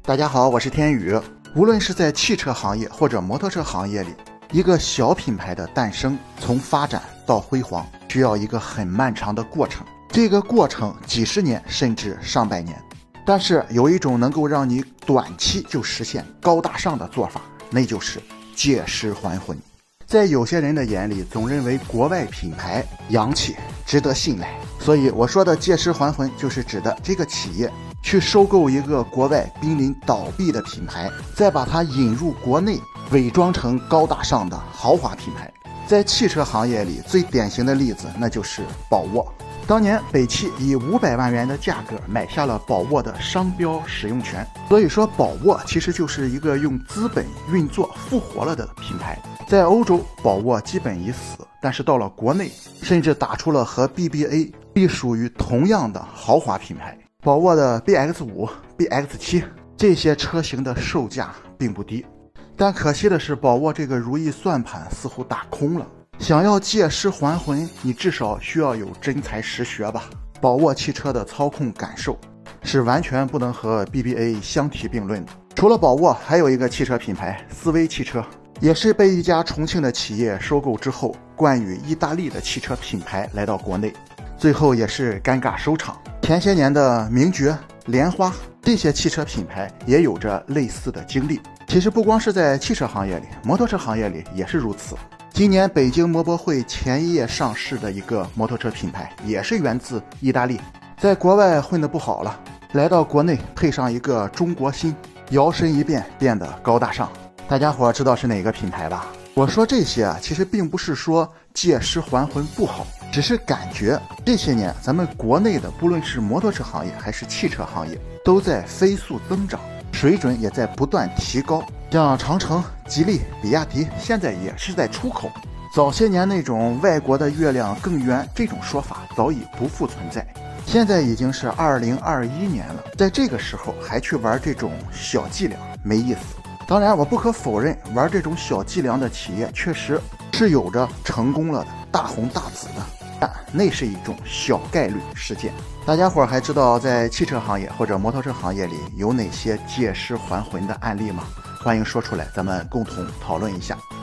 大家好，我是天宇。无论是在汽车行业或者摩托车行业里，一个小品牌的诞生，从发展到辉煌，需要一个很漫长的过程。这个过程几十年甚至上百年。但是有一种能够让你短期就实现高大上的做法，那就是借尸还魂。在有些人的眼里，总认为国外品牌洋气，值得信赖。所以我说的借尸还魂，就是指的这个企业去收购一个国外濒临倒闭的品牌，再把它引入国内，伪装成高大上的豪华品牌。在汽车行业里，最典型的例子那就是宝沃。当年北汽以500万元的价格买下了宝沃的商标使用权，所以说宝沃其实就是一个用资本运作复活了的品牌。在欧洲，宝沃基本已死，但是到了国内，甚至打出了和 BBA 隶属于同样的豪华品牌。宝沃的 BX5、BX7 这些车型的售价并不低，但可惜的是，宝沃这个如意算盘似乎打空了。想要借尸还魂，你至少需要有真才实学吧。宝沃汽车的操控感受是完全不能和 BBA 相提并论的。除了宝沃，还有一个汽车品牌斯威汽车，也是被一家重庆的企业收购之后，冠以意大利的汽车品牌来到国内，最后也是尴尬收场。前些年的名爵、莲花这些汽车品牌也有着类似的经历。其实不光是在汽车行业里，摩托车行业里也是如此。今年北京摩博会前夜上市的一个摩托车品牌，也是源自意大利，在国外混得不好了，来到国内配上一个中国心，摇身一变变得高大上。大家伙知道是哪个品牌吧？我说这些其实并不是说借尸还魂不好，只是感觉这些年咱们国内的不论是摩托车行业还是汽车行业都在飞速增长，水准也在不断提高。像长城、吉利、比亚迪现在也是在出口。早些年那种外国的月亮更圆这种说法早已不复存在，现在已经是2021年了，在这个时候还去玩这种小伎俩没意思。当然我不可否认，玩这种小伎俩的企业确实是有着成功了的大红大紫的，但那是一种小概率事件。大家伙还知道在汽车行业或者摩托车行业里有哪些借尸还魂的案例吗？欢迎说出来，咱们共同讨论一下。